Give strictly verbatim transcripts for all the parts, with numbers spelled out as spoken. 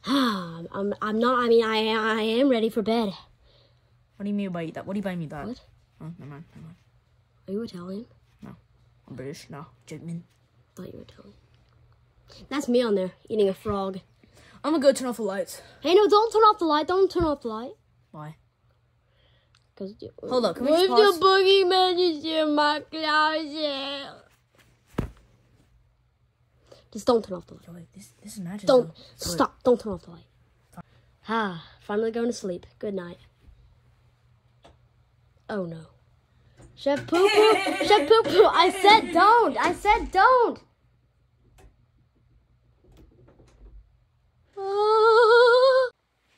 I'm, I'm not, I mean, I, I am ready for bed. What do you mean by that? What do you mean by that? What? Oh, never mind, never mind. Are you Italian? No. I'm British. No. German. I thought you were Italian. That's me on there, eating a frog. I'm gonna go turn off the lights. Hey, no, don't turn off the light. Don't turn off the light. Why? Cause Hold up, can we what just if pause? the boogeyman is in my closet? Just don't turn off the light. Yo, wait, this, this is magic. Don't. though. Stop. Don't turn off the light. Ah, finally going to sleep. Good night. Oh, no. Chef Poo Poo. Chef Poo Poo. I said don't. I said don't. Ah.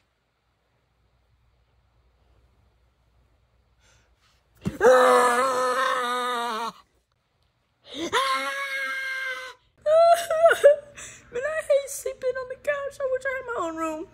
Ah. Ah. Man, I hate sleeping on the couch. I wish I had my own room.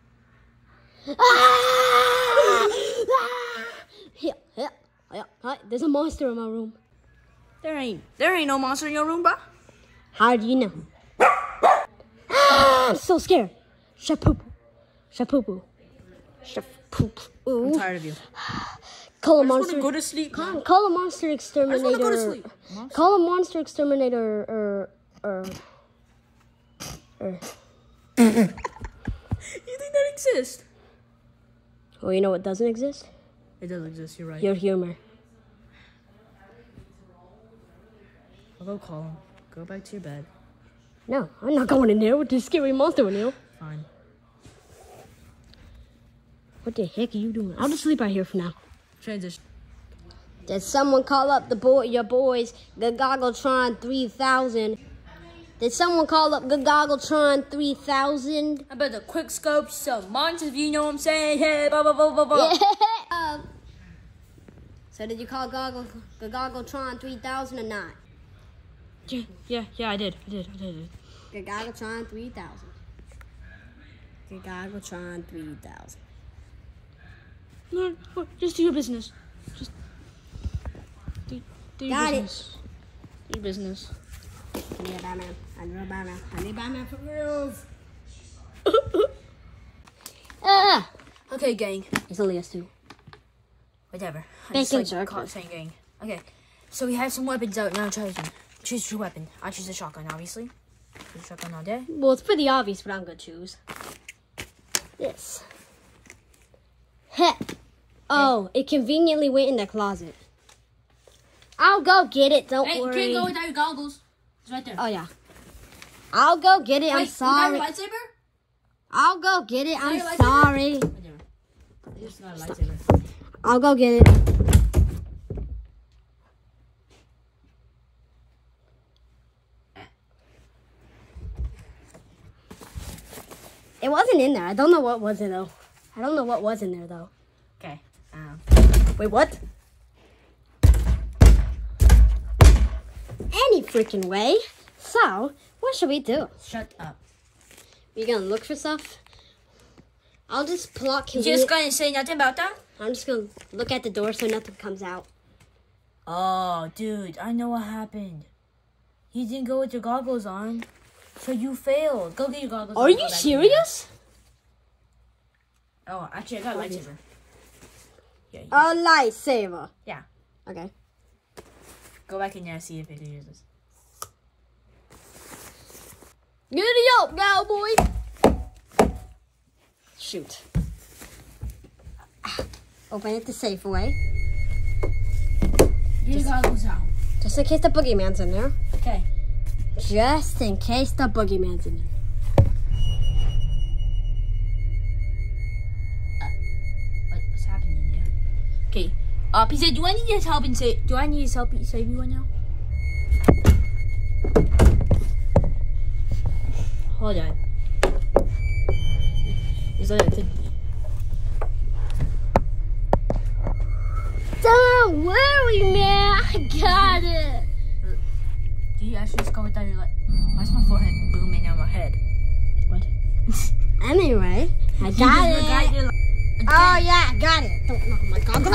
Ah. Here, here, here. Hi, there's a monster in my room. There ain't there ain't no monster in your room, bro. How do you know? Ah, I'm so scared. Chef Poo Poo. Chef Poo Poo. Chef Poo Poo. I'm tired of you. Call a I just want monster. to go to sleep. Call, man. call a monster I exterminator. just want to go to sleep. Monster? Call a monster exterminator or or or. You think that exists? Well, you know what doesn't exist? It does exist. You're right. Your humor. I'll go call him. Go back to your bed. No, I'm not going in there with this scary monster in there. Fine. What the heck are you doing? I'll just sleep out here for now. Transition. Did someone call up the boy, your boys, Gagoggletron three thousand? Did someone call up Gagoggletron three thousand? I better quick scope some monsters, you know what I'm saying? Hey, blah, blah, blah, blah, blah. um, so did you call Goggle, Gagoggletron three thousand or not? Yeah, yeah, yeah, I did. I did, I did. I did. Gagoggletron three thousand. Gagoggletron three thousand. No, no, just do your business. Just do, do your Got it. business. Do your business. I need a Batman. I need a Batman. I need a Batman for reals. Ah! Okay, gang. It's only us two. Whatever. I Bacon just like jerky. call it saying gang. Okay, so we have some weapons out now. Choose one. Choose your weapon. I choose the shotgun, obviously. Choose shotgun all day. Well, it's pretty obvious what I'm gonna choose. This. Heh. Oh, it conveniently went in the closet. I'll go get it. Don't Hey, worry. you can't go without your goggles. It's right there. Oh yeah. I'll go get it. I'm Wait, sorry. you got your lightsaber? I'll go get it. I'm your lightsaber? sorry. Whatever. You just got a lightsaber. I'll go get it. It wasn't in there. I don't know what was in though. I don't know what was in there though. Okay. Um, Wait, what? Any freaking way. So, what should we do? shut up. We gonna look for stuff? I'll just plot. You just gonna say nothing about that? I'm just gonna look at the door so nothing comes out. Oh, dude, I know what happened. You didn't go with your goggles on, so you failed. Go get your goggles on. Are and go you back in serious? there. Oh, actually, I got a lightsaber. Yeah, you- A lightsaber. yeah. Okay. Go back in there and see if it uses. Giddy up, cowboy. Shoot. Ah, open it the safe way. Get your goggles out. Just in case the boogeyman's in there. Okay. Just in case the boogeyman's in there. What, what's happening here? Okay. Uh, Pizza, do I need his help and save? Do I need his help and save you right now? Hold on. Is that it? Don't worry, man. I got it. Do you actually just go without your like? Why's my forehead booming on my head? What? Anyway, I You got just it. forgot your, like, Oh yeah, I got it. Don't know my goggles.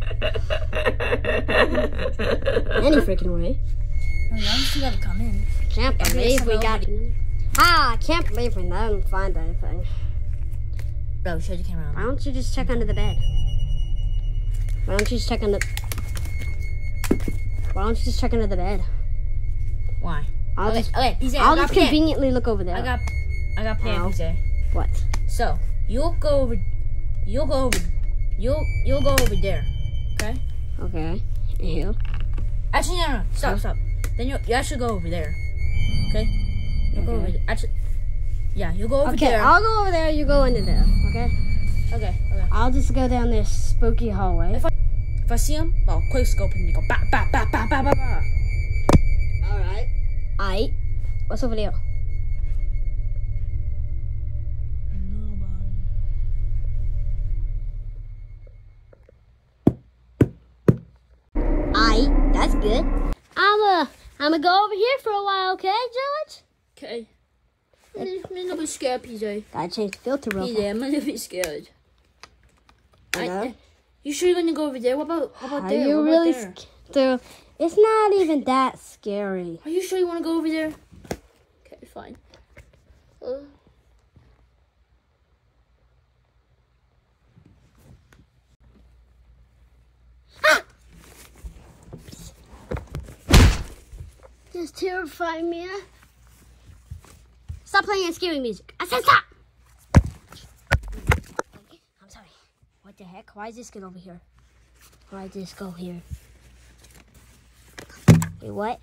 Any freaking way. Oh, y'all still gotta come in. Can't Maybe believe it's we some got. Ah, I can't believe we didn't find anything. Bro, show the camera. Why don't you just check under the bed? Why don't you just check under? Why don't you just check under the bed? Why? I'll okay, just, okay, P J, I'll I got just plan. conveniently look over there. I got, I got plan, Ow. P J. What? So you'll go over, you'll go over, you'll you'll go over there, okay? Okay. Here. Actually, no, no, stop, stop. Then you you actually go over there, okay? You'll go Okay. over there. Actually, yeah, you'll go over Okay, there. I'll go over there. You go into there. Okay. Okay, okay. I'll just go down this spooky hallway. If I if I see him, I'll quick scope him and go ba ba ba ba ba ba ba. All right. Aight. What's over there? Aight. That's good. I'm uh, I'm gonna go over here for a while. Okay, George? Okay. I'm a little bit scared, P J. Gotta change the filter real P quick. J, I'm a little bit scared. I know. I, you sure you're gonna go over there? What about what about Are there? you what really about there? scared? It's not even that scary. Are you sure you want to go over there? Okay, fine. Uh, Just terrifying me. Stop playing scary music. I said stop. Okay, I'm sorry. What the heck? Why is this get over here? Why did this go here? Wait, what?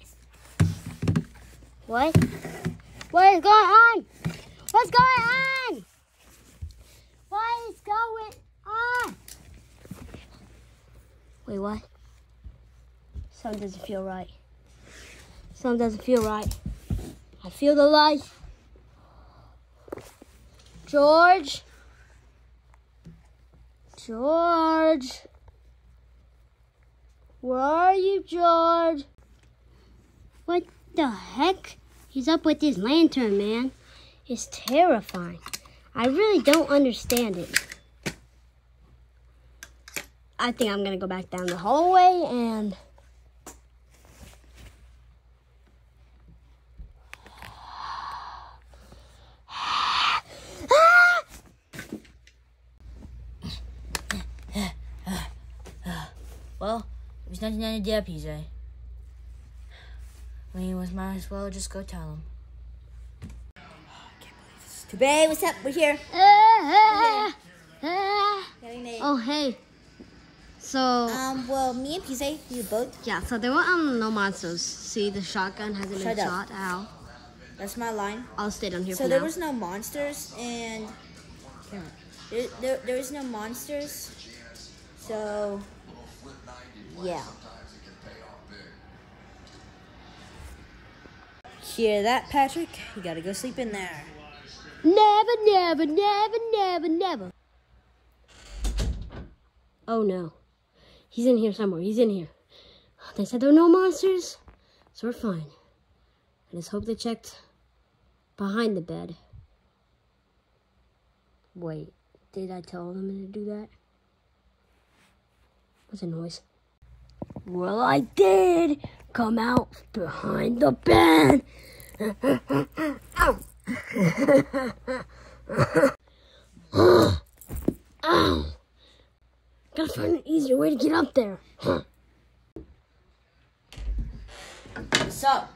What? What is going on? What's going on? What is going on? Wait, what? Something doesn't feel right. Something doesn't feel right. I feel the light. George? George? Where are you, George? What the heck? He's up with his lantern, man. It's terrifying. I really don't understand it. I think I'm gonna go back down the hallway and... well, there's nothing to do, P J. We might as well just go tell him. I can't believe this. Too bad. What's up? We're here. Ah, ah. Getting late. Oh, hey. So, Um. Well, me and P J, you both. yeah, so there were um, no monsters. See, the shotgun hasn't Shut been up. shot. Ow. That's my line. I'll stay down here So for there now. was no monsters, and there, there, there was no monsters. So yeah. Hear that, Patrick? You gotta go sleep in there. Never, never, never, never, never. Oh, no. He's in here somewhere. He's in here. They said there were no monsters, so we're fine. I just hope they checked behind the bed. Wait, did I tell them to do that? What's the noise? Well, I did come out behind the bed. Ow. Ow. Gotta find an easier way to get up there. What's up?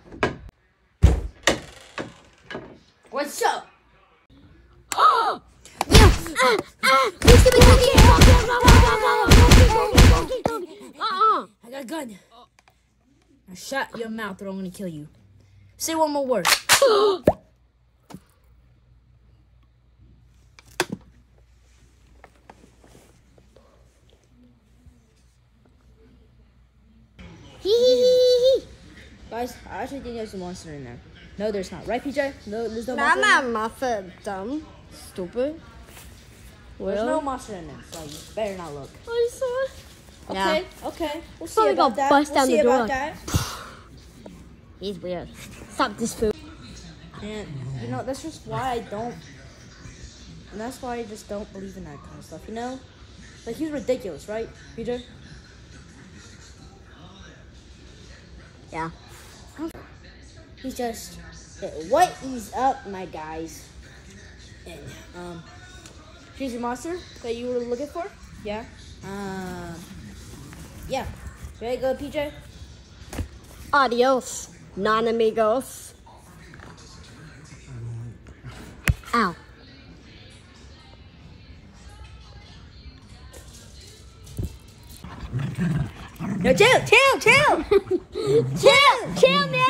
What's up? Oh! Yeah! Ah! Ah! Please give me cookie! Go, go, go, go, go, go, go, go, go, uh-uh! I got a gun. Now shut your mouth or I'm gonna kill you. Say one more word. Guys, I actually think there's a monster in there. No, there's not. Right, P J? No, there's no monster in there. monster, dumb, stupid. There's no monster in there, so you better not look. I saw it. Okay, okay. We'll see Probably about gonna that. bust we'll down see the door. about that. He's weird. Stop this food. And, you know, that's just why I don't... And that's why I just don't believe in that kind of stuff, you know? Like, he's ridiculous, right, P J? Yeah. He's just... Okay, what is up, my guys? And, um, here's your monster that you were looking for. Yeah. Um. Yeah. Ready to go, P J? Adios, non amigos. Ow. No, chill, chill, chill, chill, Chill, man.